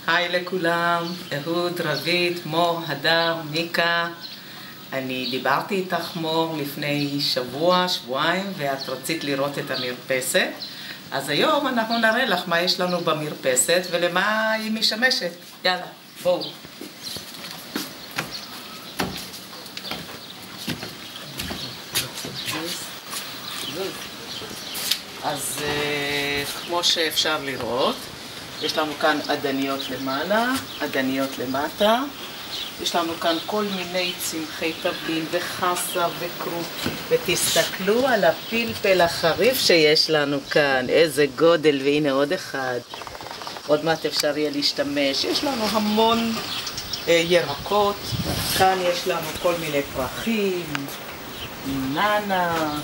היי לכולם, אהוד, רבית, מור, הדר, מיקה. אני דיברתי איתך מור לפני שבועיים, ואת רצית לראות את המרפסת. אז היום אנחנו נראה לך מה יש לנו במרפסת ולמה היא משמשת. יאללה, בואו. אז כמו שאפשר לראות, יש לנו כאן עדניות למעלה, עדניות למטה. יש לנו כאן כל מיני צמחי תבלין וחסה וכרוב. ותסתכלו על הפלפל החריף שיש לנו כאן. איזה גודל, והנה עוד אחד. עוד מעט אפשר יהיה להשתמש. יש לנו המון ירקות. כאן יש לנו כל מיני פרחים, ננה,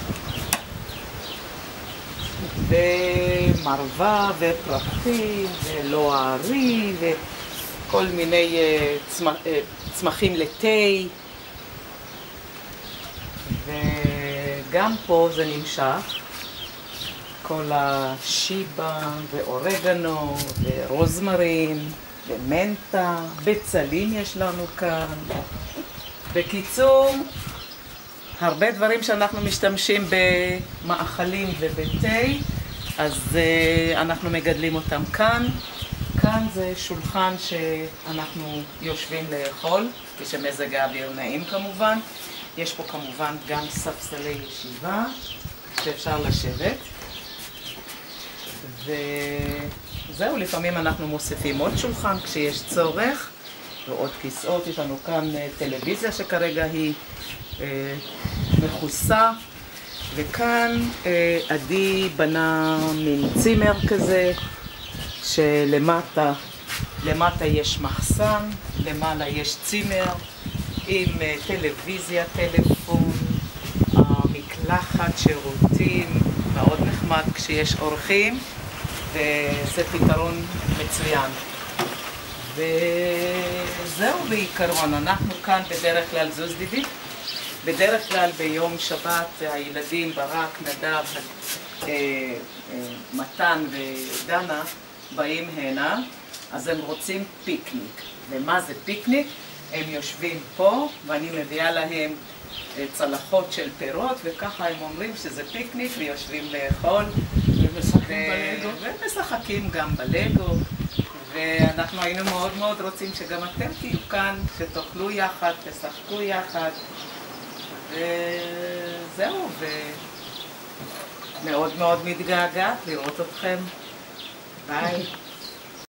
ומרווה ופרחים ולוערי וכל מיני צמחים לתה, וגם פה זה נמשך כל השיבה ואורגנו ורוזמרין ומנטה, בצלים יש לנו כאן. בקיצור, הרבה דברים שאנחנו משתמשים במאכלים ובתה, אז אנחנו מגדלים אותם כאן. כאן זה שולחן שאנחנו יושבים לאכול, כשמזג האוויר נעים כמובן. יש פה כמובן גם ספסלי ישיבה שאפשר לשבת. וזהו, לפעמים אנחנו מוסיפים עוד שולחן כשיש צורך, ועוד כיסאות. יש לנו כאן טלוויזיה שכרגע היא מכוסה, וכאן עדי בנה מין צימר כזה, שלמטה יש מחסן, למעלה יש צימר עם טלוויזיה, טלפון, מקלחת, שירותים, מאוד נחמד כשיש אורחים, וזה פתרון מצוין. וזהו בעיקרון. אנחנו כאן בדרך כלל זוזדיבי. בדרך כלל ביום שבת הילדים ברק, נדב, מתן ודנה באים הנה, אז הם רוצים פיקניק. ומה זה פיקניק? הם יושבים פה ואני מביאה להם צלחות של פירות, וככה הם אומרים שזה פיקניק ויושבים לאכול. ומשחקים גם בלגו. ואנחנו היינו מאוד מאוד רוצים שגם אתם תהיו כאן, שתאכלו יחד, תשחקו יחד. וזהו, ומאוד מאוד מתגעגעת לראות אתכם. ביי.